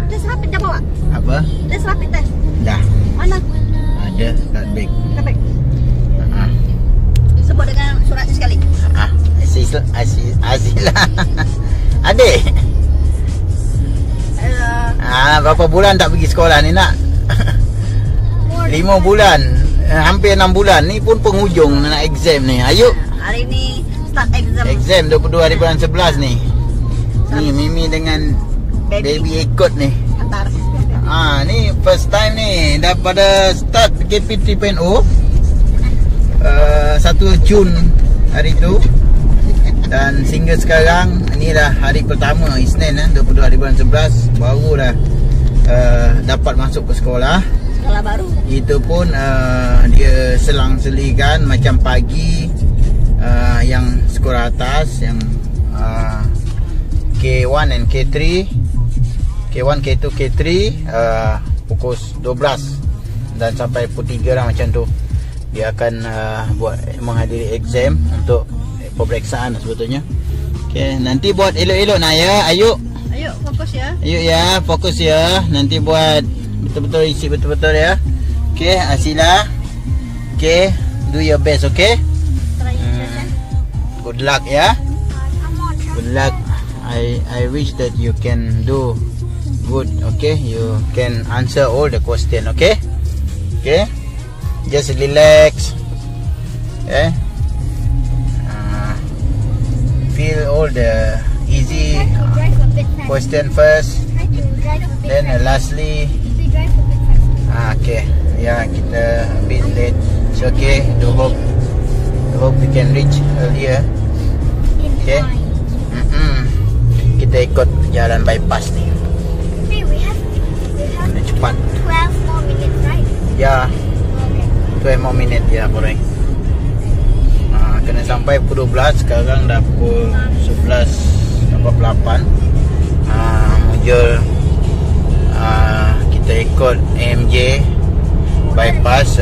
tes rapid dah bawa? Apa? Tes rapid tes? Dah. Mana? Ada kat beg. Kat beg. Sebut dengan suratnya sekali. Azila. Adik. Berapa bulan tak pergi sekolah ni nak? 5 bulan. Hampir 6 bulan. Ni pun penghujung nak exam ni. Ayo. Hari ni start exam. Exam 22 hari bulan 11 ni. Ni Mimi dengan baby ikut ni. Antar. Ni first time ni daripada start PKP 3.0 1 Jun hari tu. Dan sehingga sekarang ni dah hari pertama Isnin 22 hari bulan 11 baru dah dapat masuk ke sekolah. Sekolah baru. Itu pun dia selang-selikan macam pagi yang sekolah atas yang K1 dan K3, K1, K2, K3 pukul 12 dan sampai pukul 3 lah macam tu. Dia akan buat menghadiri exam untuk pemeriksaan sebetulnya. Okay, nanti buat elok-elok nak ya. Ayo fokus ya. Ayo ya, fokus ya. Nanti buat betul-betul isi betul-betul ya. Okay, Azila. Okay, do your best, okay? Good luck ya. Good luck. I wish that you can do good, okay? You can answer all the question, okay? Okay? Just relax. Okay? Feel all the easy question first, then lastly okay, yeah, kita a bit late. It's okay. Do hope we can reach earlier. Okay. Kita ikut jalan bypass ni. Kena cepat. 12 more minutes, right? Ya. 12 more minutes ya, korang. Kena sampai pukul 12. Sekarang dah pukul 11.48. Mujur kita ikut AMJ bypass.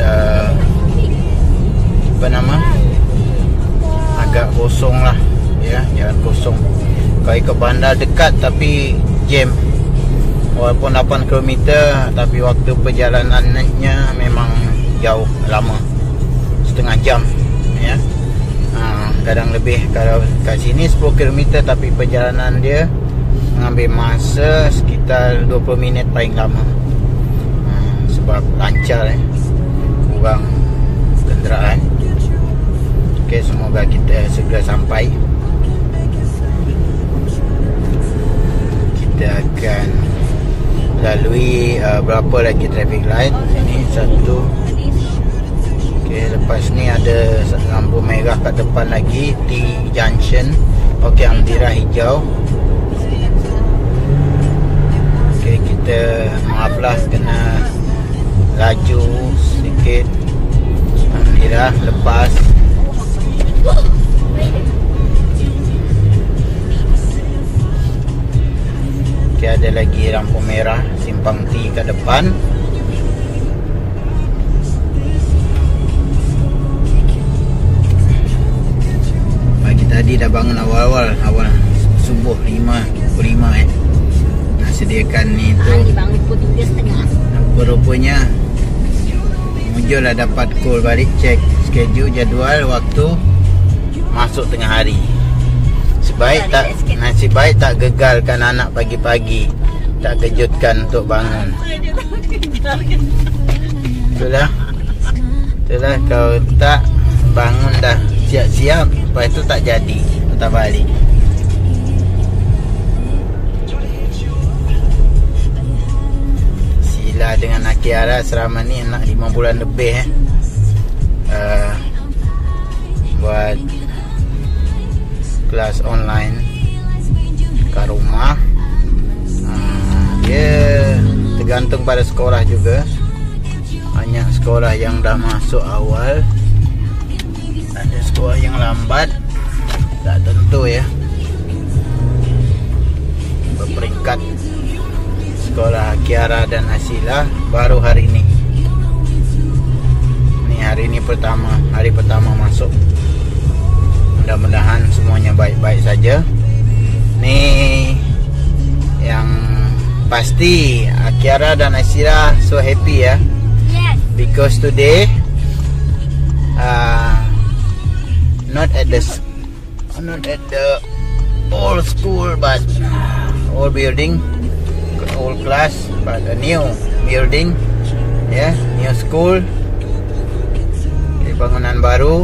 Apa nama? Agak kosong lah ya, jalan kosong. Kalau ikut bandar dekat tapi jam. Walaupun 8 km tapi waktu perjalanannya memang jauh, lama, setengah jam ya. Kadang lebih. Kalau kat sini 10 km tapi perjalanan dia mengambil masa sekitar 20 minit paling lama. Sebab lancar kurang kenderaan. Okay, semoga kita segera sampai. Kita akan lalui berapa lagi traffic light. Ini satu. Okay, lepas ni ada lampu merah kat depan lagi, T junction. Okay, Amdira hijau. Okay, kita maaflah kena laju sedikit. Amdira lepas. Okay, ada lagi lampu merah simpang T kat depan. Tadi dah bangun awal subuh 5 nak sediakan ni tu. Bangun pukul 3.30. Rupanya Mujur dah dapat call balik, cek schedule, jadual, waktu masuk tengah hari. Nasib baik tak gegalkan anak pagi-pagi, tak kejutkan untuk bangun. Itulah kau tak bangun dah siap-siap, lepas tu tak jadi, tak balik. Sila dengan Akiara selama ni nak 5 bulan lebih buat kelas online kat rumah. Dia tergantung pada sekolah juga. Banyak sekolah yang dah masuk awal, ada sekolah yang lambat, tak tentu ya. Berperingkat sekolah Kiara dan Asila baru hari ini. Ini hari ini hari pertama masuk. Mudah-mudahan semuanya baik-baik saja. Ni yang Pasti Akiara dan Asyira so happy ya. Yes. Because today not at the old school but old building, old class, but a new building, ya, new school, di bangunan baru,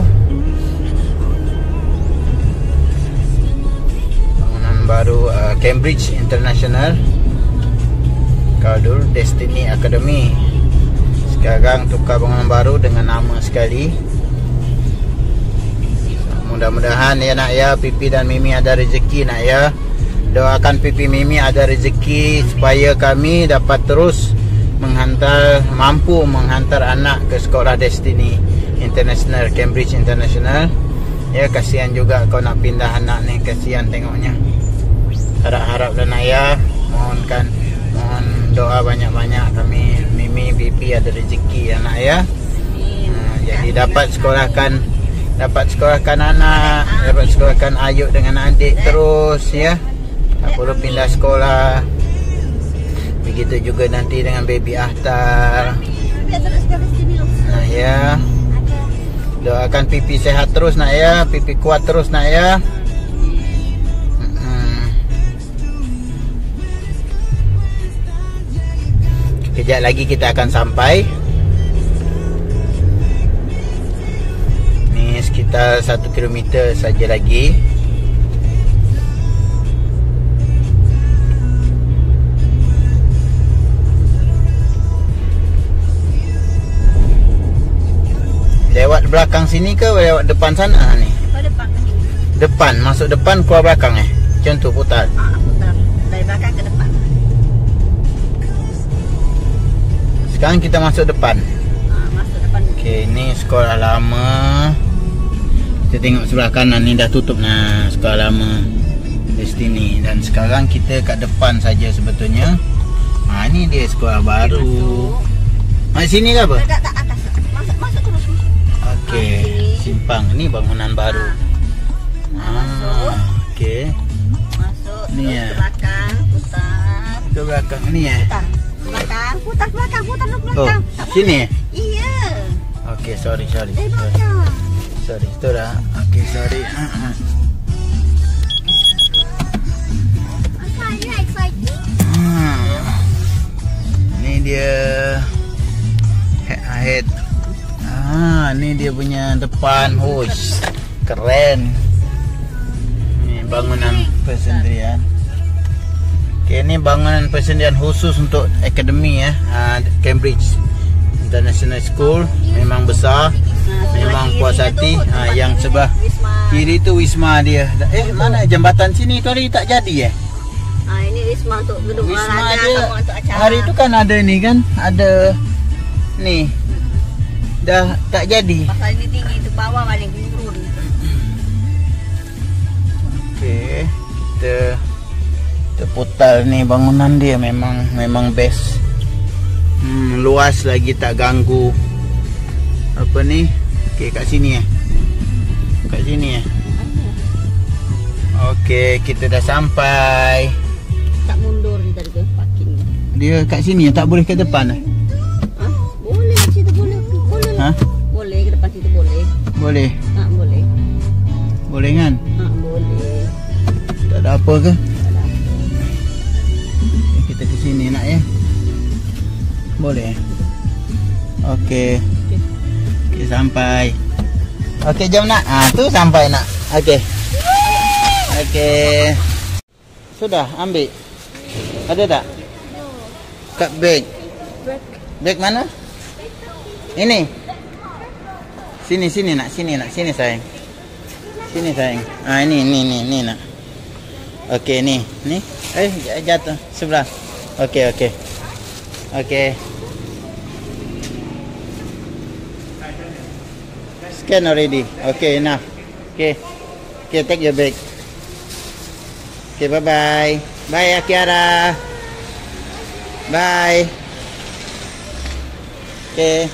Cambridge International. Kalau dulu Destiny Academy, sekarang tukar bangunan baru dengan nama sekali. Mudah-mudahan ya nak ya, Pipi dan Mimi ada rezeki nak ya. Doakan Pipi Mimi ada rezeki supaya kami dapat terus mampu menghantar anak ke sekolah Destiny International, Cambridge International. Ya, kasihan juga kau nak pindah anak ni, kasihan tengoknya. Harap-harap dan nak ya, mohon doa banyak-banyak kami Mimi Pipi ada rezeki anak ya. Jadi dapat sekolahkan anak, dapat sekolahkan Ayuk dengan adik terus ya. Tak perlu pindah sekolah. Begitu juga nanti dengan baby Ahtar. Nah ya, doakan Pipi sehat terus nak ya, Pipi kuat terus nak ya. Kejap lagi kita akan sampai. Ni sekitar 1 kilometer saja lagi. Lewat belakang sini ke lewat depan sana ni? Depan. Depan, masuk depan keluar belakang Macam tu putar. Putar dari belakang ke depan. Sekarang kita masuk depan. Masuk depan. Okey, ni sekolah lama. Kita tengok sebelah kanan ni dah tutup nah, sekolah lama Destiny. Dan sekarang kita kat depan saja sebetulnya. Ni dia sekolah baru. Masuk sini ke apa? Tak atas. Masuk terus. Okey, simpang ni bangunan baru. Masuk. Okey. Masuk Ni terus ya. ke belakang, putar. Ke belakang ni Putar belakang. Oh, sini Iya. Okey, sorry. Belakang. Sorry, tu dah. Okey, sorry. Are you excited? Ni dia head. Ni dia punya depan. Hush, keren. Ni bangunan persendirian. Okay, ni bangunan persendirian khusus untuk akademi ya. Cambridge International School. Memang besar, memang puas hati. Yang sebelah kiri tu wisma dia. Mana jambatan sini tu hari tak jadi Ini wisma untuk gedung Wisma olahraga dia sama untuk acara. hari tu kan ada ni kan, ada ni dah tak jadi. Pasal ini tinggi tu bawah paling turun. Okey, kita putar ni bangunan dia memang best. Luas lagi, tak ganggu. Apa ni? Okey, kat sini kat sini Okey, kita dah sampai. Tak mundur ni tadi ke parking. Dia kat sini tak boleh ke depan Boleh situ boleh. Boleh ke depan situ boleh. Boleh. Boleh. Boleh kan? Boleh. Tak ada apa ke? Kita ke sini nak ya. Boleh. Okey. Okey, sampai. Okey, jom nak. Tu sampai nak. Okey. Okey. Sudah ambil. Ada tak? Kat beg. Beg mana? Ini. Sini nak. Sini sayang. Sini sayang. Ini nak. Okey, ni. Jatuh sebelah. Okey. Scan already. Okay, enough. Okay, take your bag. Okay, bye-bye. Bye, Akiara. Bye. Okay.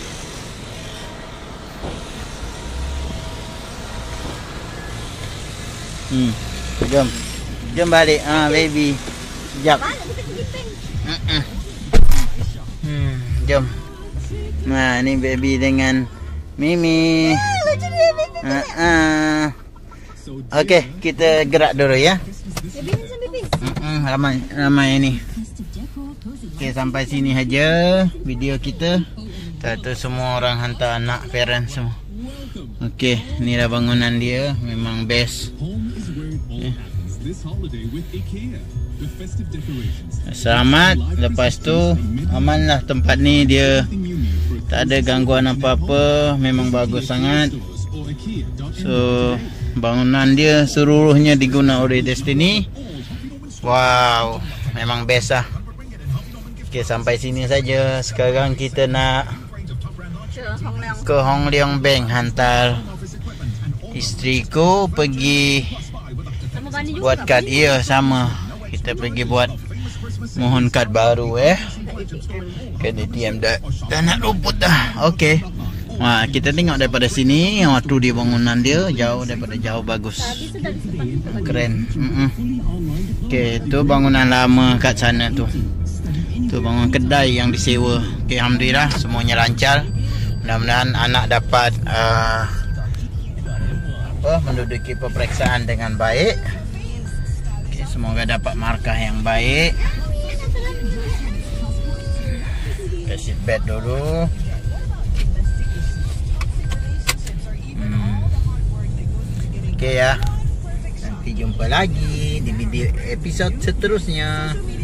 Jom balik. Baby. Sekejap. Jom. Nah, ni baby dengan Mimi. Lucu dia baby. Okey, kita gerak dulu ya. Baby ni baby. Ramai ni. Okey, sampai sini saja video kita. Tentu semua orang hantar anak, parents semua. Okey, ni dah bangunan dia, memang best. Okay. Selamat. Lepas tu amanlah tempat ni, dia tak ada gangguan apa-apa, memang bagus sangat. So bangunan dia seluruhnya diguna oleh Destiny. Wow, memang best lah. Okay, sampai sini saja. Sekarang kita nak ke Hong Leong Bank, hantar isteriku pergi buat kad. Ya, sama. Kita pergi buat mohon kad baru kad ATM dah nak luput dah. Okey. Wah, kita tengok daripada sini. Tu dia bangunan dia, jauh daripada jauh, bagus. Keren. Okey, tu bangunan lama kat sana tu. Tu bangunan kedai yang disewa. Okey, alhamdulillah semuanya lancar. Mudah-mudahan anak dapat menduduki peperiksaan dengan baik. Okey, semoga dapat markah yang baik. Kasih bed dulu. Okey ya. Nanti jumpa lagi di video episod seterusnya.